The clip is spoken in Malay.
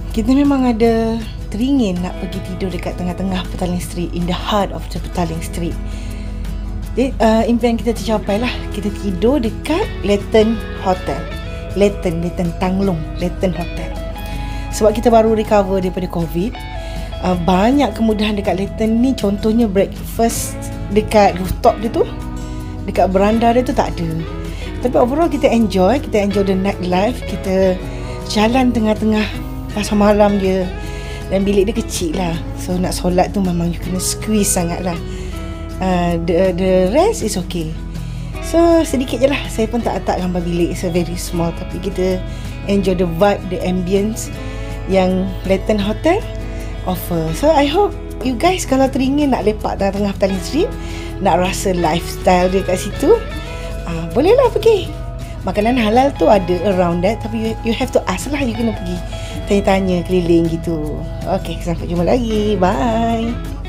Kita memang ada teringin nak pergi tidur dekat tengah-tengah Petaling Street, in the heart of the Petaling Street. Jadi, impian kita tercapai lah. Kita tidur dekat Layton Hotel. Layton Tanglong Layton Hotel. Sebab kita baru recover daripada COVID, banyak kemudahan dekat Layton ni. Contohnya breakfast dekat rooftop dia tu, dekat beranda dia tu tak ada. Tapi overall kita enjoy the night life. Kita jalan tengah-tengah pasar malam dia. Dan bilik dia kecil lah, so nak solat tu memang you kena squeeze sangat lah. The rest is okay. So sedikit je lah, saya pun tak gambar bilik, it's a very small. Tapi kita enjoy the vibe, the ambience yang Layton Hotel offer. So I hope you guys kalau teringin nak lepak tengah-tengah Petaling Street, nak rasa lifestyle dia kat situ, bolehlah pergi. Makanan halal tu ada around that, tapi you have to ask lah. You kena pergi tanya-tanya keliling gitu. Okay, sampai jumpa lagi. Bye.